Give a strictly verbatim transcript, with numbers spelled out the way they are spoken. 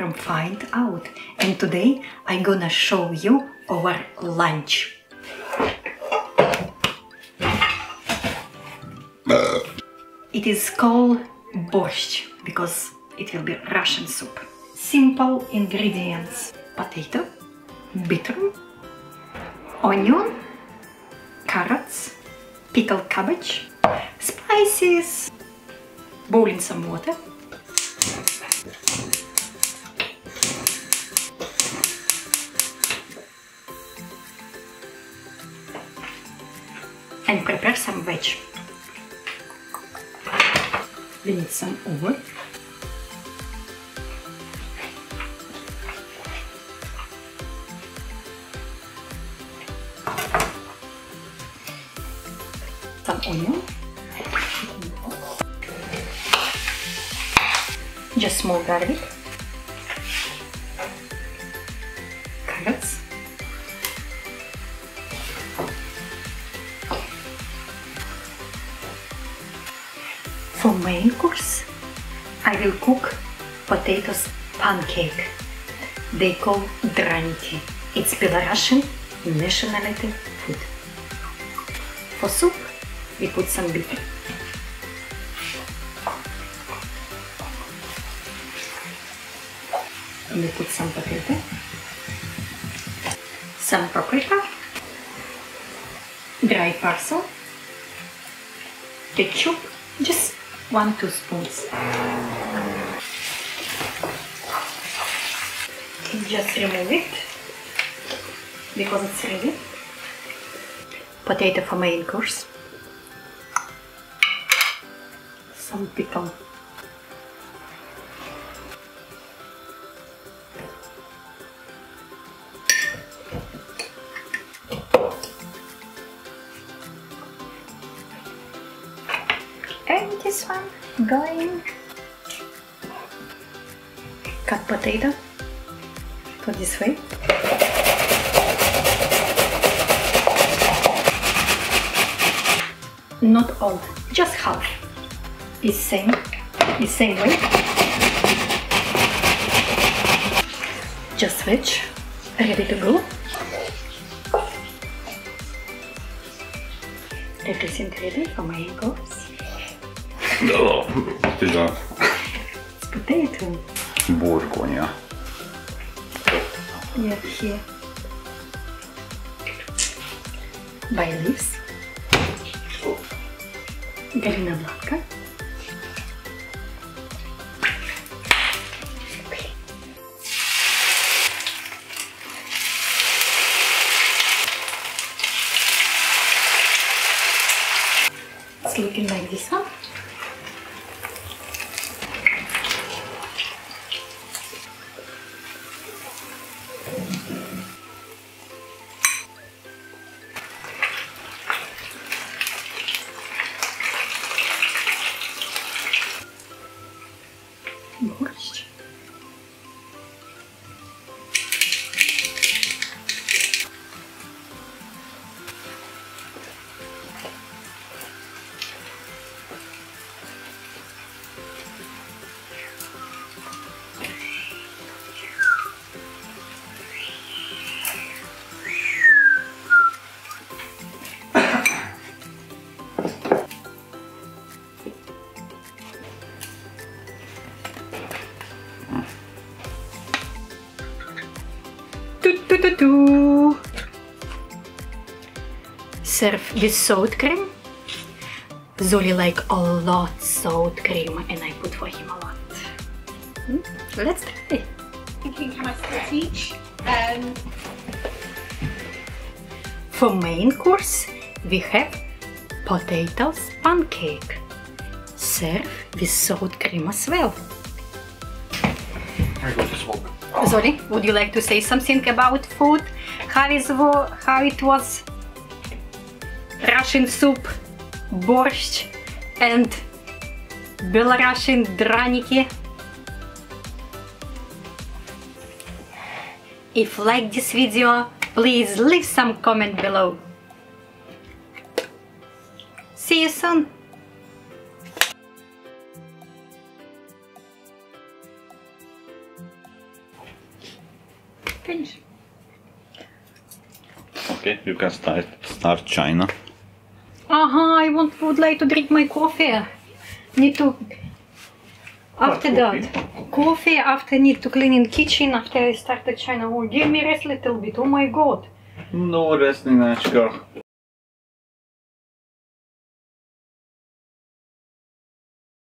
from Find Out, and today I'm gonna show you our lunch. It is called borscht because it will be Russian soup. Simple ingredients: potato, beetroot, onion, carrots, pickled cabbage, spices, boil in some water, and prepare some veg. We need some oil, some onion, just small garlic, carrots, for main course, I will cook potatoes pancake. They call draniki. It's Belarusian nationality food. For soup, we put some beetroot, and we put some potato, some paprika, dry parsley, ketchup, just one two spoons. Just remove it because it's ready. Potato for main course. Some pickle. And this one going. Cut potato. Put this way. Not all, just half. Is same, is same way. Just veg, ready to go. Everything ready for my course. No, it's potato. Бурконя. Yeah, here. Bay leaves. Галина Бладка. It's looking like this one. Borscht. Do, do, do. Serve with sour cream. Zoli like a lot sour cream, and I put for him a lot. Hmm? Let's try. Thinking, can I still teach? Um, For main course, we have potatoes pancake. Serve with sour cream as well. I got this one. Zoli, would you like to say something about food? How is how it was? Russian soup, borscht, and Belarusian draniki. If you like this video, please leave some comment below. See you soon! Finish. Okay, you can start start China. Uh-huh, I want, would like to drink my coffee. Need to... After What, that, coffee, after need to clean in kitchen, after I start the China. Oh, give me rest a little bit, oh my god. No, rest, Ninačka.